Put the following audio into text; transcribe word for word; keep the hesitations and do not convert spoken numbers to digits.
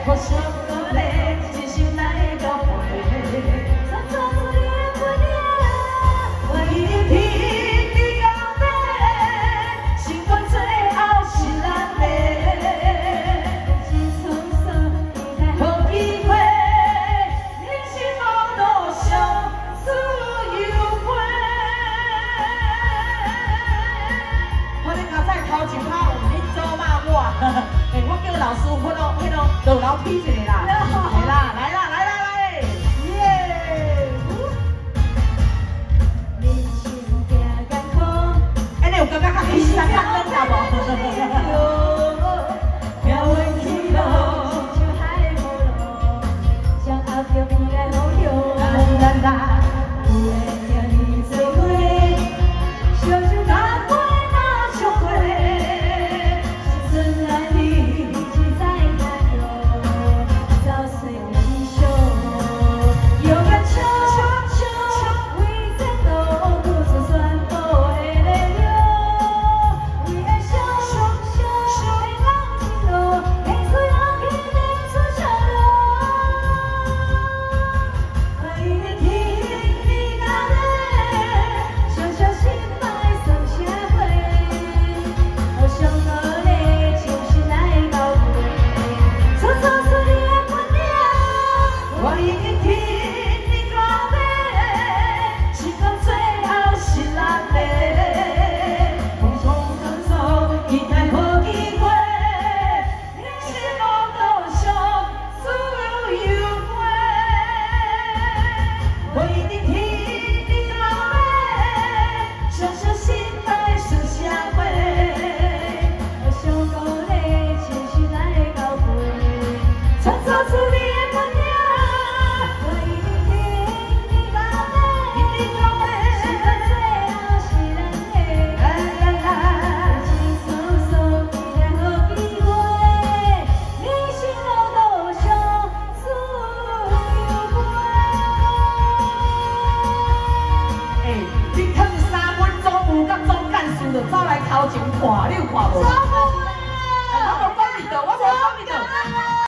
互相鼓励，一生来到尾。三十岁的姑娘，我一定替你到底，尽管最后是咱的。一次次好机会，人生路路上自由飞。我咧刚才头一趴有你做骂我，诶，我叫老师傅咯，迄落落楼梯一个啦，来啦，来啦，来啦，来，耶！人生行艰苦，哎，你有感觉较轻松较软啦无？飘远去路，亲像海无路，将后着未来好友，啦啦啦，有会听你做伙，小酒干杯那相会，时阵来你只在看着，早睡起床，勇敢唱唱唱，为战斗付出全部的力量，为爱相相相的人情路，天水人去认出长路，我一定替你到底，小小心爱送社会，互相鼓励，真心来到尾。初初出你的姑娘，我一定替你到底，尽管最后是咱的。风风雨雨，期待好机会，人生路路上自由飞。我一定替你到底，小小心爱送社会，互相鼓励，真心来到尾。创造出你的姑娘，我一定替你到底，替你到底，尽管最后是咱的。啦啦啦，轻松松，期待好机会，人生路路上自由飞。欸，你趁三分钟有甲总干事就走来头前看，你有看无？怎无咧？我无讲你倒，我